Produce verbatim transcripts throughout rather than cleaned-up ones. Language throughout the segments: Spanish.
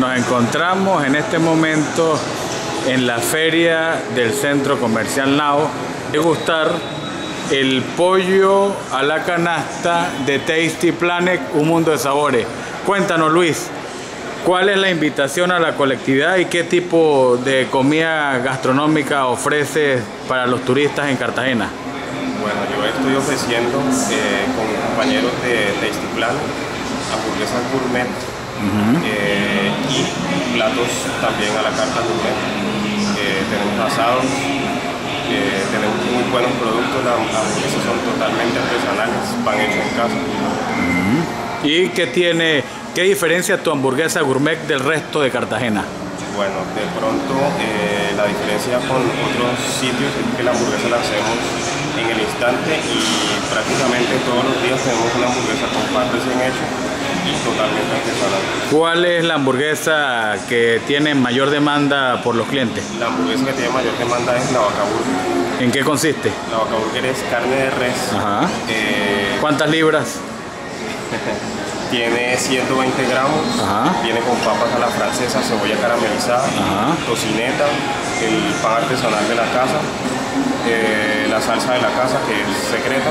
nos encontramos en este momento en la feria del Centro Comercial Nao. Degustar el pollo a la canasta de Tasty Planet, un mundo de sabores. Cuéntanos, Luis, ¿cuál es la invitación a la colectividad y qué tipo de comida gastronómica ofreces para los turistas en Cartagena? Bueno, yo estoy ofreciendo eh, con mis compañeros de Tasty Planet hamburguesas gourmet uh-huh. eh, y platos también a la carta gourmet. Eh, tenemos asados, eh, tenemos muy buenos productos, las hamburguesas son totalmente artesanales, pan hecho en casa. Uh-huh. ¿Y qué tiene, qué diferencia tu hamburguesa gourmet del resto de Cartagena? Bueno, de pronto eh, la diferencia con otros sitios es que la hamburguesa la hacemos en el instante y prácticamente todos los días tenemos una hamburguesa con pan recién hecho y totalmente artesanal. ¿Cuál es la hamburguesa que tiene mayor demanda por los clientes? La hamburguesa que tiene mayor demanda es la Vaca Burger. ¿En qué consiste? La Vaca Burger es carne de res. Ajá. Eh, ¿Cuántas libras? Tiene ciento veinte gramos, ajá. Viene con papas a la francesa, cebolla caramelizada, ajá. Tocineta, el pan artesanal de la casa, eh, la salsa de la casa que es secreta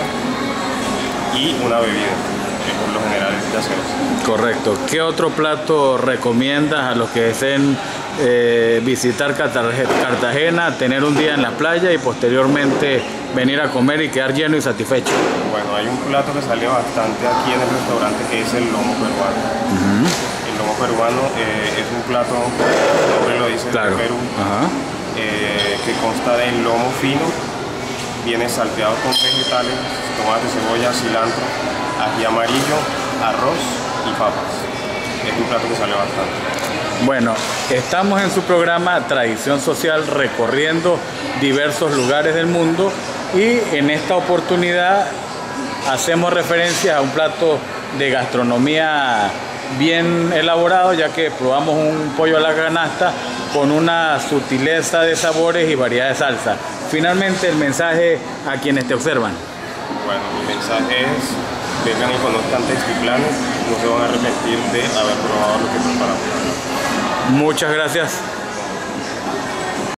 y una bebida que por lo general es gaseosa. Correcto. ¿Qué otro plato recomiendas a los que deseen eh, visitar Cartagena, tener un día en la playa y posteriormente venir a comer y quedar lleno y satisfecho? Bueno, hay un plato que salió bastante aquí en el restaurante que es el lomo peruano. Uh-huh. El lomo peruano eh, es un plato, el nombre lo dice, claro. De Perú, uh-huh. eh, que consta de lomo fino, viene salteado con vegetales, tomate, cebolla, cilantro, ají amarillo, arroz y papas. Es un plato que salió bastante. Bueno, estamos en su programa Tradición Social recorriendo diversos lugares del mundo y en esta oportunidad hacemos referencia a un plato de gastronomía bien elaborado, ya que probamos un pollo a la canasta con una sutileza de sabores y variedad de salsa. Finalmente, el mensaje a quienes te observan. Bueno, mi mensaje es: vengan y conozcan Tasty Planet, no se van a arrepentir de haber probado lo que preparamos. Muchas gracias.